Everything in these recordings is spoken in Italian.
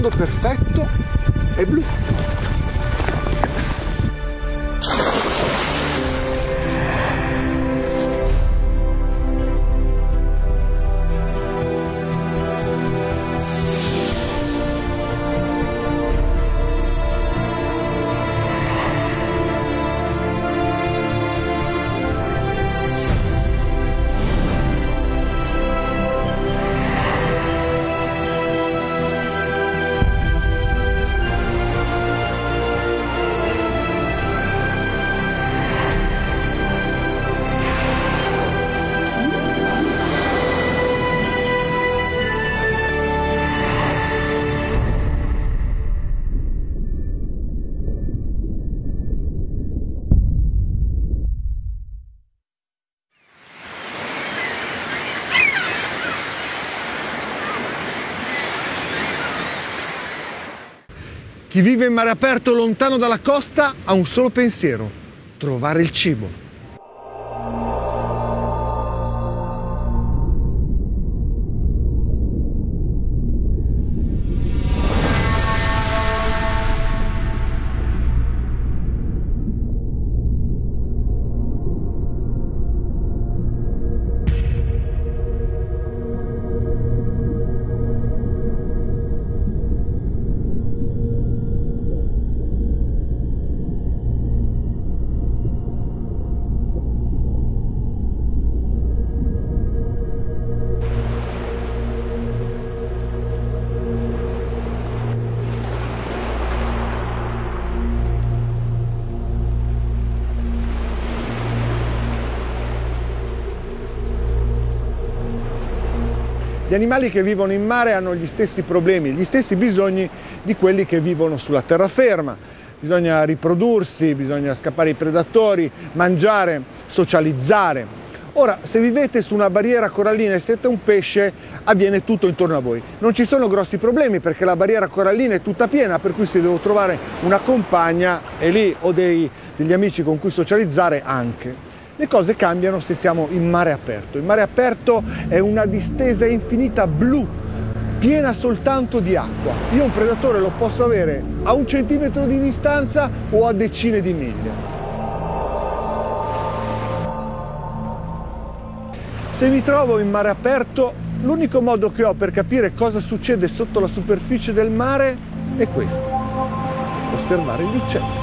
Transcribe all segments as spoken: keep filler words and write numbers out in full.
sfondo perfetto è blu. Chi vive in mare aperto lontano dalla costa ha un solo pensiero: trovare il cibo. Gli animali che vivono in mare hanno gli stessi problemi, gli stessi bisogni di quelli che vivono sulla terraferma. Bisogna riprodursi, bisogna scappare ai predatori, mangiare, socializzare. Ora, se vivete su una barriera corallina e siete un pesce, avviene tutto intorno a voi. Non ci sono grossi problemi perché la barriera corallina è tutta piena, per cui se devo trovare una compagna e lì ho dei, degli amici con cui socializzare anche. Le cose cambiano se siamo in mare aperto. Il mare aperto è una distesa infinita blu, piena soltanto di acqua. Io un predatore lo posso avere a un centimetro di distanza o a decine di miglia. Se mi trovo in mare aperto, l'unico modo che ho per capire cosa succede sotto la superficie del mare è questo: osservare gli uccelli.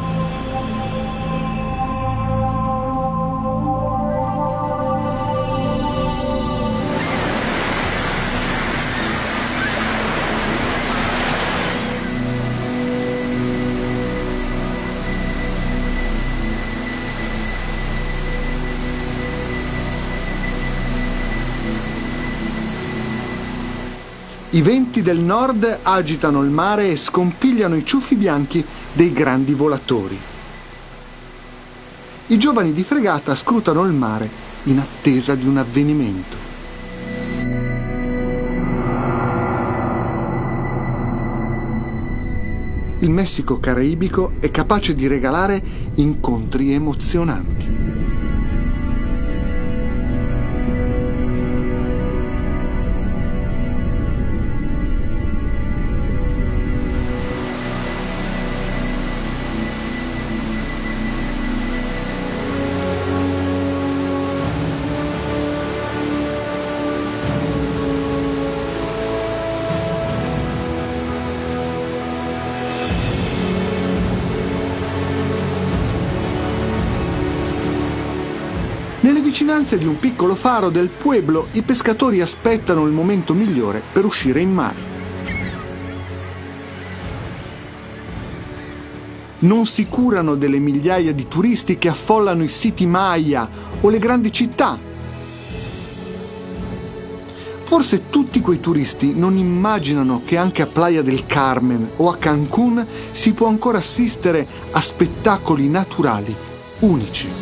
I venti del nord agitano il mare e scompigliano i ciuffi bianchi dei grandi volatori. I giovani di fregata scrutano il mare in attesa di un avvenimento. Il Messico caraibico è capace di regalare incontri emozionanti. Nelle vicinanze di un piccolo faro del pueblo, i pescatori aspettano il momento migliore per uscire in mare. Non si curano delle migliaia di turisti che affollano i siti Maya o le grandi città. Forse tutti quei turisti non immaginano che anche a Playa del Carmen o a Cancun si può ancora assistere a spettacoli naturali unici.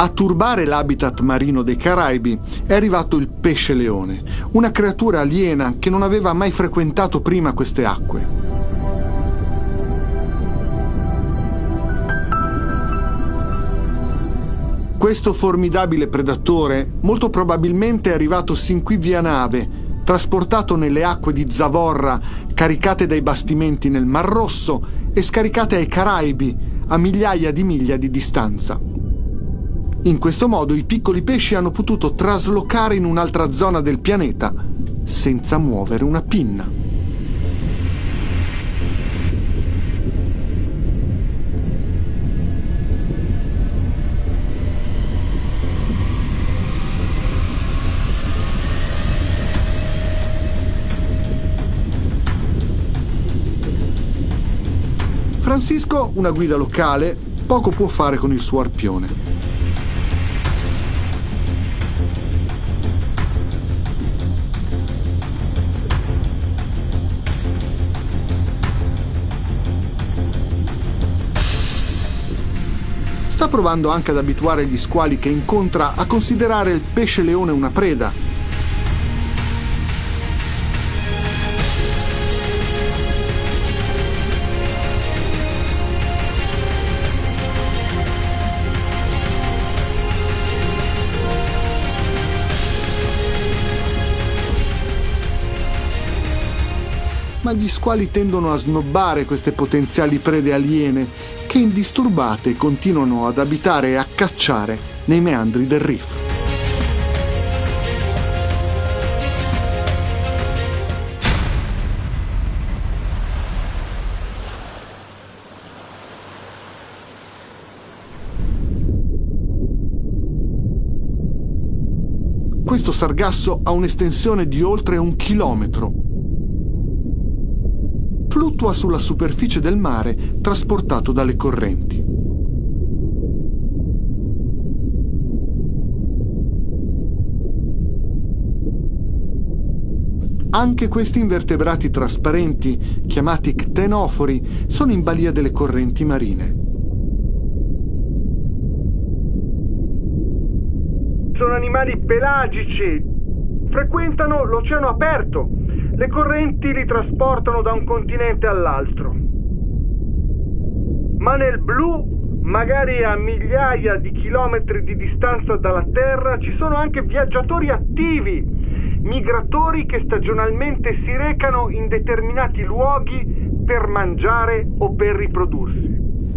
A turbare l'habitat marino dei Caraibi è arrivato il pesce leone, una creatura aliena che non aveva mai frequentato prima queste acque. Questo formidabile predatore molto probabilmente è arrivato sin qui via nave, trasportato nelle acque di zavorra caricate dai bastimenti nel Mar Rosso e scaricate ai Caraibi a migliaia di miglia di distanza. In questo modo i piccoli pesci hanno potuto traslocare in un'altra zona del pianeta senza muovere una pinna. Francisco, una guida locale, poco può fare con il suo arpione. Sta provando anche ad abituare gli squali che incontra a considerare il pesce leone una preda. Ma gli squali tendono a snobbare queste potenziali prede aliene che indisturbate continuano ad abitare e a cacciare nei meandri del reef. Questo sargasso ha un'estensione di oltre un chilometro. Fluttua sulla superficie del mare trasportato dalle correnti. Anche questi invertebrati trasparenti, chiamati ctenofori, sono in balia delle correnti marine. Sono animali pelagici, frequentano l'oceano aperto. Le correnti li trasportano da un continente all'altro. Ma nel blu, magari a migliaia di chilometri di distanza dalla Terra, ci sono anche viaggiatori attivi, migratori che stagionalmente si recano in determinati luoghi per mangiare o per riprodursi.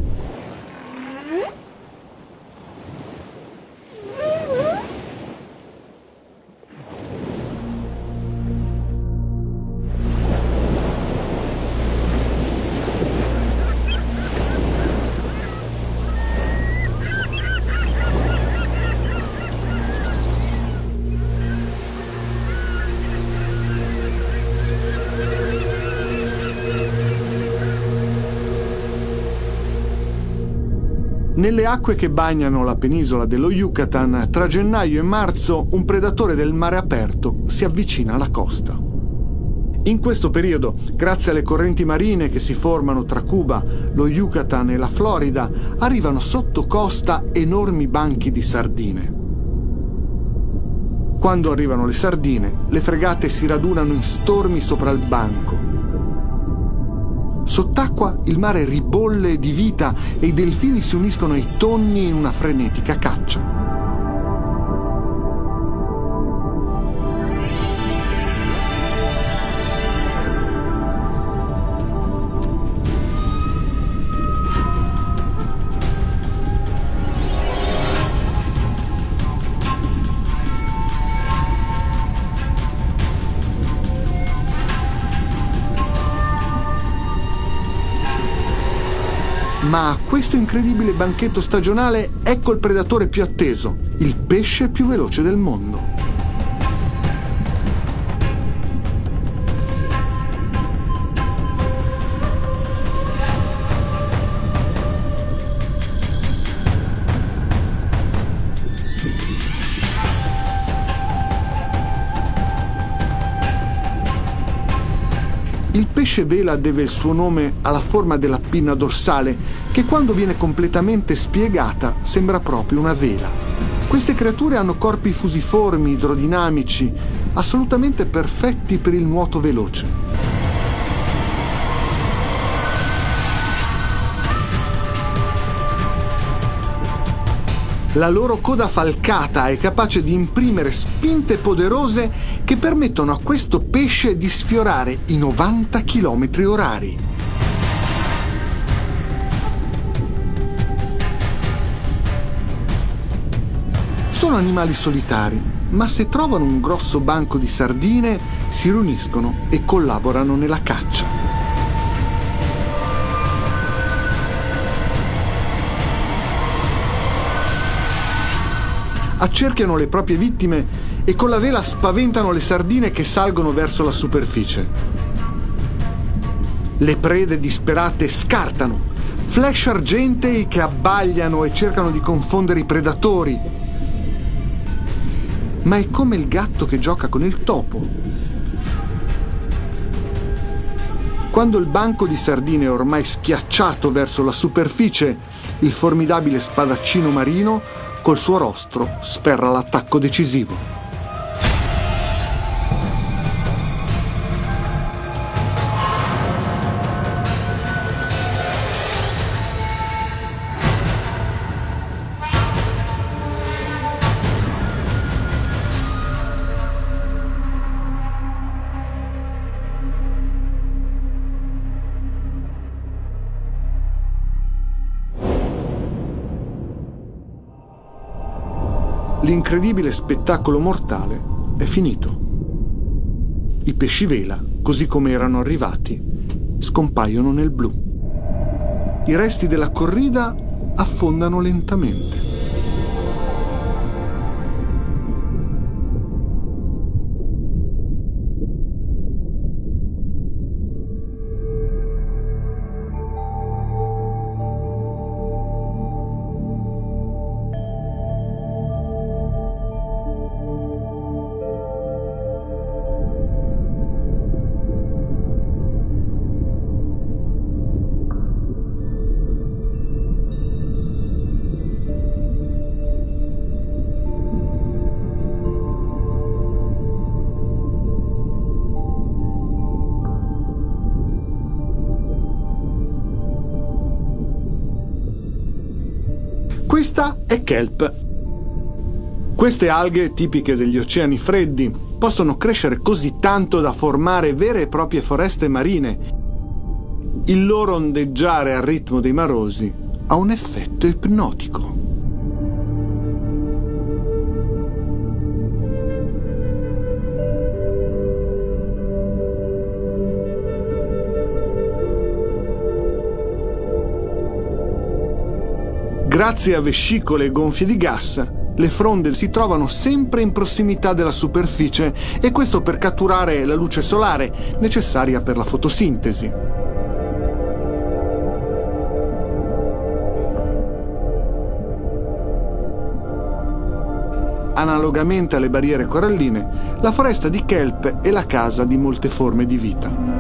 Nelle acque che bagnano la penisola dello Yucatan, tra gennaio e marzo, un predatore del mare aperto si avvicina alla costa. In questo periodo, grazie alle correnti marine che si formano tra Cuba, lo Yucatan e la Florida, arrivano sotto costa enormi banchi di sardine. Quando arrivano le sardine, le fregate si radunano in stormi sopra il banco. Sott'acqua il mare ribolle di vita e i delfini si uniscono ai tonni in una frenetica caccia. Ma a questo incredibile banchetto stagionale ecco il predatore più atteso, il pesce più veloce del mondo. Il pesce vela deve il suo nome alla forma della pinna dorsale, che quando viene completamente spiegata sembra proprio una vela. Queste creature hanno corpi fusiformi, idrodinamici, assolutamente perfetti per il nuoto veloce. La loro coda falcata è capace di imprimere spinte poderose che permettono a questo pesce di sfiorare i novanta chilometri orari. Sono animali solitari, ma se trovano un grosso banco di sardine si riuniscono e collaborano nella caccia. Accerchiano le proprie vittime e con la vela spaventano le sardine che salgono verso la superficie. Le prede disperate scartano, flash argentei che abbagliano e cercano di confondere i predatori. Ma è come il gatto che gioca con il topo. Quando il banco di sardine è ormai schiacciato verso la superficie, il formidabile spadaccino marino col suo rostro sferra l'attacco decisivo. L'incredibile spettacolo mortale è finito. I pesci vela, così come erano arrivati, scompaiono nel blu. I resti della corrida affondano lentamente. Questa è kelp. Queste alghe, tipiche degli oceani freddi, possono crescere così tanto da formare vere e proprie foreste marine. Il loro ondeggiare al ritmo dei marosi ha un effetto ipnotico. Grazie a vescicole gonfie di gas, le fronde si trovano sempre in prossimità della superficie e questo per catturare la luce solare necessaria per la fotosintesi. Analogamente alle barriere coralline, la foresta di kelp è la casa di molte forme di vita.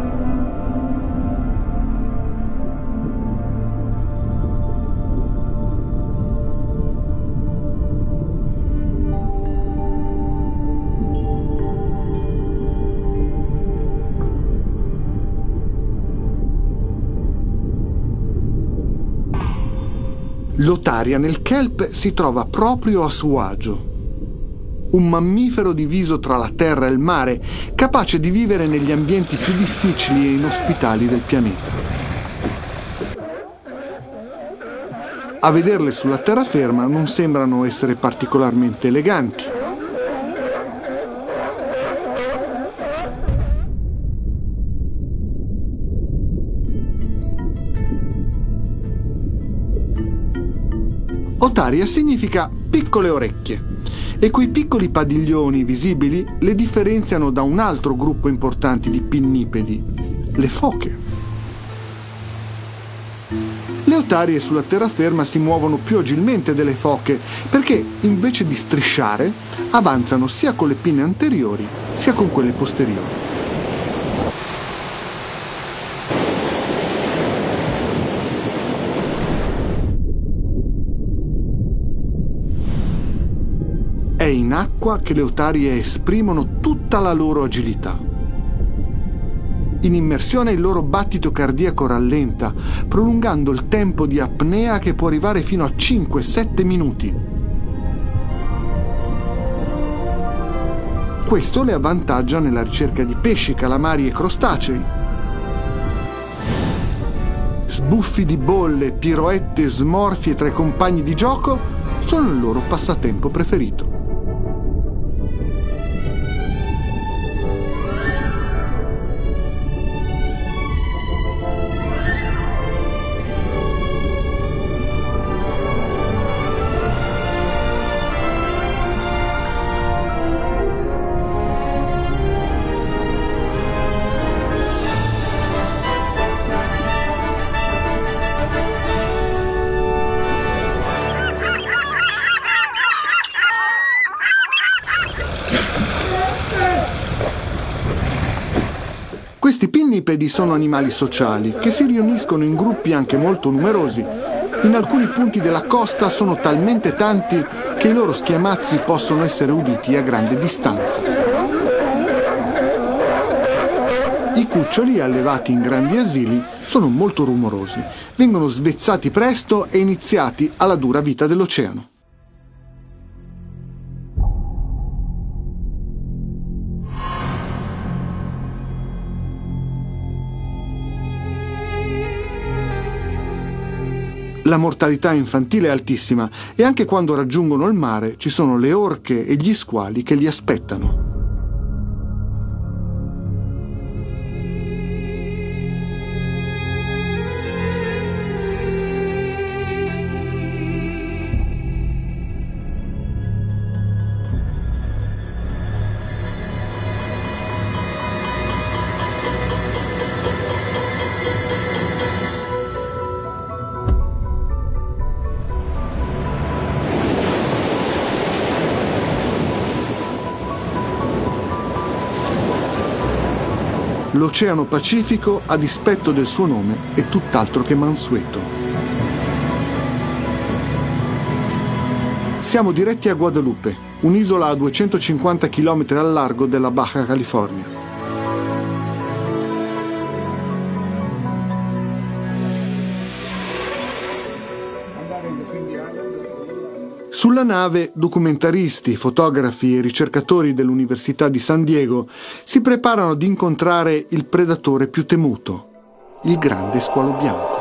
L'otaria nel kelp si trova proprio a suo agio. Un mammifero diviso tra la terra e il mare, capace di vivere negli ambienti più difficili e inospitali del pianeta. A vederle sulla terraferma non sembrano essere particolarmente eleganti. Otaria significa piccole orecchie e quei piccoli padiglioni visibili le differenziano da un altro gruppo importante di pinnipedi, le foche. Le otarie sulla terraferma si muovono più agilmente delle foche perché invece di strisciare avanzano sia con le pinne anteriori sia con quelle posteriori. acqua che le otarie esprimono tutta la loro agilità. In immersione il loro battito cardiaco rallenta, prolungando il tempo di apnea che può arrivare fino a cinque sette minuti. Questo le avvantaggia nella ricerca di pesci, calamari e crostacei. Sbuffi di bolle, piroette, smorfie tra i compagni di gioco sono il loro passatempo preferito. Questi pinnipedi sono animali sociali che si riuniscono in gruppi anche molto numerosi. In alcuni punti della costa sono talmente tanti che i loro schiamazzi possono essere uditi a grande distanza. I cuccioli allevati in grandi asili sono molto rumorosi, vengono svezzati presto e iniziati alla dura vita dell'oceano. La mortalità infantile è altissima e anche quando raggiungono il mare ci sono le orche e gli squali che li aspettano. L'Oceano Pacifico, a dispetto del suo nome, è tutt'altro che mansueto. Siamo diretti a Guadalupe, un'isola a duecentocinquanta chilometri al largo della Baja California. Sulla nave, documentaristi, fotografi e ricercatori dell'Università di San Diego si preparano ad incontrare il predatore più temuto, il grande squalo bianco.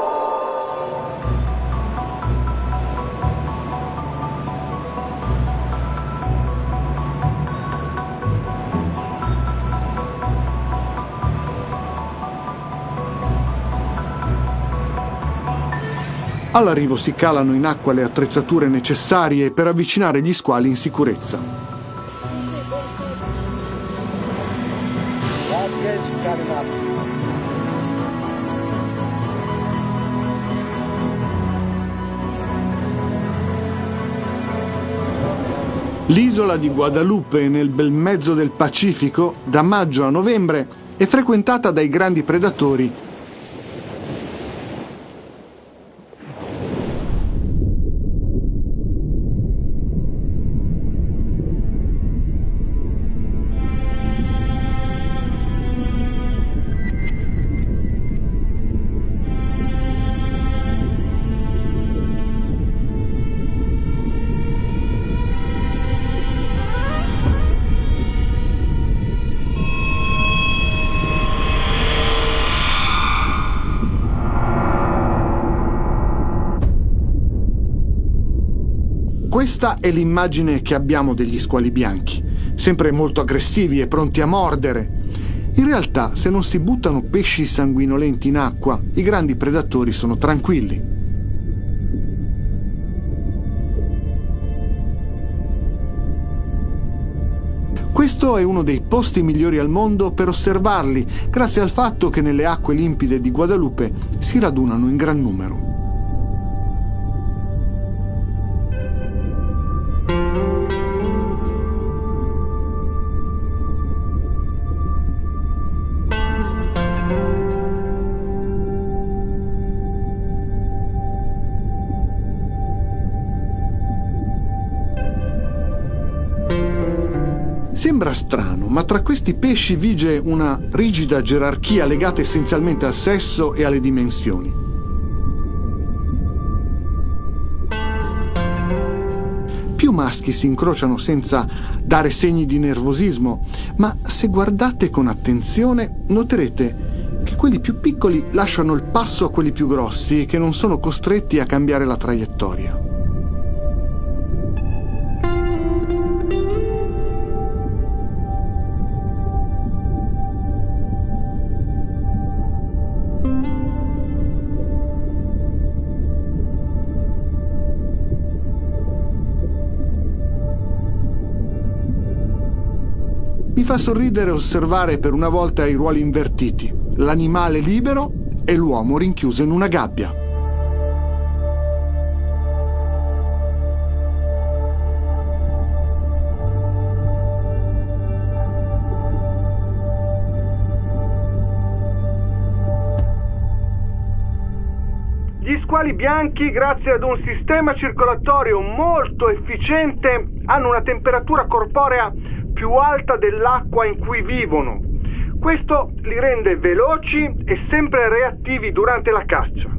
All'arrivo si calano in acqua le attrezzature necessarie per avvicinare gli squali in sicurezza. L'isola di Guadalupe, nel bel mezzo del Pacifico, da maggio a novembre, è frequentata dai grandi predatori Questa è l'immagine che abbiamo degli squali bianchi, sempre molto aggressivi e pronti a mordere. In realtà, se non si buttano pesci sanguinolenti in acqua, i grandi predatori sono tranquilli. Questo è uno dei posti migliori al mondo per osservarli, grazie al fatto che nelle acque limpide di Guadalupe si radunano in gran numero. Thank you. Sembra strano, ma tra questi pesci vige una rigida gerarchia legata essenzialmente al sesso e alle dimensioni. Più maschi si incrociano senza dare segni di nervosismo, ma se guardate con attenzione noterete che quelli più piccoli lasciano il passo a quelli più grossi, che non sono costretti a cambiare la traiettoria. Mi fa sorridere osservare per una volta i ruoli invertiti, l'animale libero e l'uomo rinchiuso in una gabbia. Gli squali bianchi, grazie ad un sistema circolatorio molto efficiente, hanno una temperatura corporea più alta dell'acqua in cui vivono. Questo li rende veloci e sempre reattivi durante la caccia.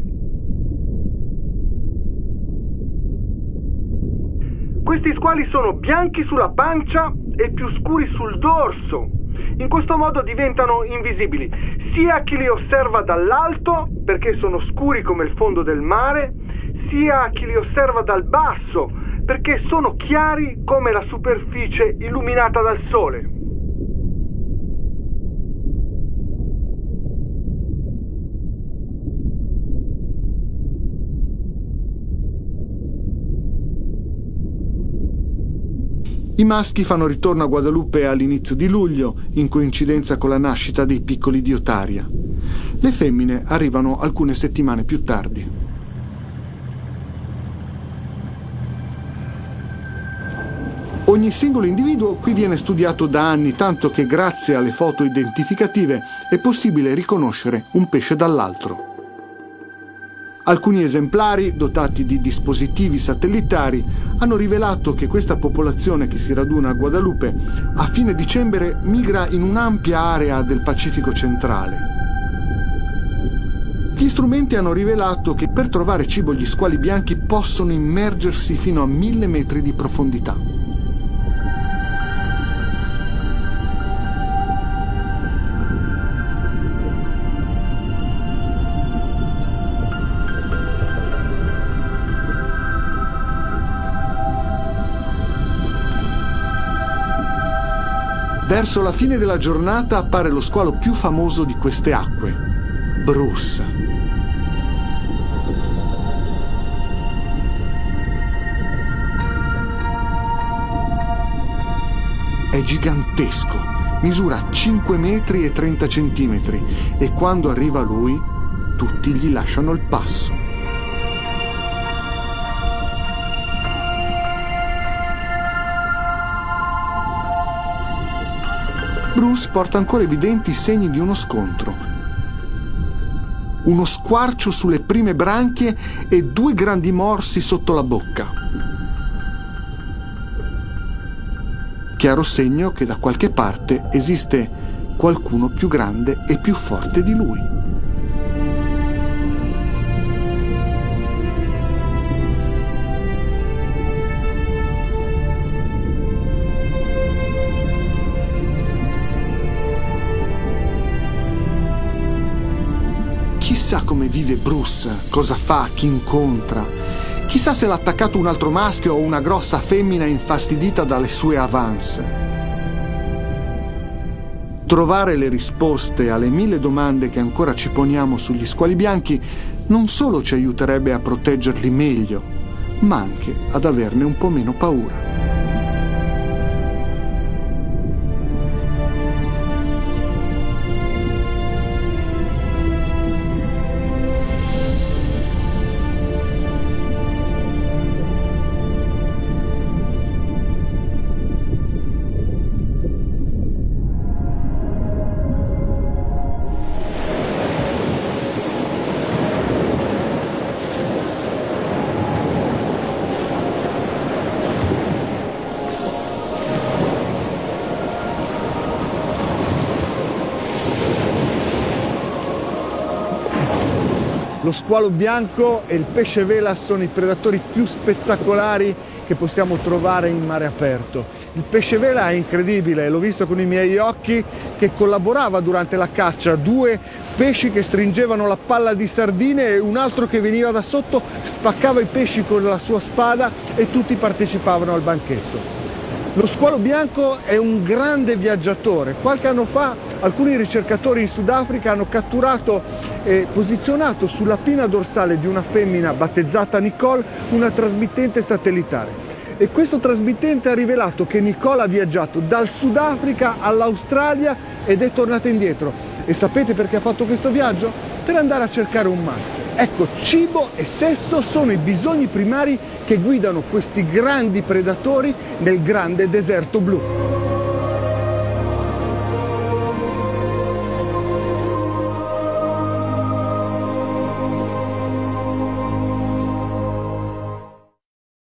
Questi squali sono bianchi sulla pancia e più scuri sul dorso. In questo modo diventano invisibili sia a chi li osserva dall'alto, perché sono scuri come il fondo del mare, sia a chi li osserva dal basso, perché sono chiari come la superficie illuminata dal sole. I maschi fanno ritorno a Guadalupe all'inizio di luglio, in coincidenza con la nascita dei piccoli di otaria. Le femmine arrivano alcune settimane più tardi. Ogni singolo individuo qui viene studiato da anni, tanto che grazie alle foto identificative è possibile riconoscere un pesce dall'altro. Alcuni esemplari, dotati di dispositivi satellitari, hanno rivelato che questa popolazione che si raduna a Guadalupe a fine dicembre migra in un'ampia area del Pacifico centrale. Gli strumenti hanno rivelato che per trovare cibo gli squali bianchi possono immergersi fino a mille metri di profondità. Verso la fine della giornata appare lo squalo più famoso di queste acque, Bruce. È gigantesco, misura cinque metri e trenta centimetri e quando arriva lui, tutti gli lasciano il passo. Bruce porta ancora evidenti i segni di uno scontro. Uno squarcio sulle prime branchie e due grandi morsi sotto la bocca. Chiaro segno che da qualche parte esiste qualcuno più grande e più forte di lui. Chissà come vive Bruce, cosa fa, chi incontra. Chissà se l'ha attaccato un altro maschio o una grossa femmina infastidita dalle sue avance. Trovare le risposte alle mille domande che ancora ci poniamo sugli squali bianchi non solo ci aiuterebbe a proteggerli meglio, ma anche ad averne un po' meno paura. Lo squalo bianco e il pesce vela sono i predatori più spettacolari che possiamo trovare in mare aperto. Il pesce vela è incredibile, l'ho visto con i miei occhi, che collaborava durante la caccia, due pesci che stringevano la palla di sardine e un altro che veniva da sotto, spaccava i pesci con la sua spada e tutti partecipavano al banchetto. Lo squalo bianco è un grande viaggiatore. Qualche anno fa alcuni ricercatori in Sudafrica hanno catturato e posizionato sulla pinna dorsale di una femmina battezzata Nicole una trasmittente satellitare. E questo trasmittente ha rivelato che Nicole ha viaggiato dal Sudafrica all'Australia ed è tornata indietro. E sapete perché ha fatto questo viaggio? Per andare a cercare un maschio. Ecco, cibo e sesso sono i bisogni primari che guidano questi grandi predatori nel grande deserto blu.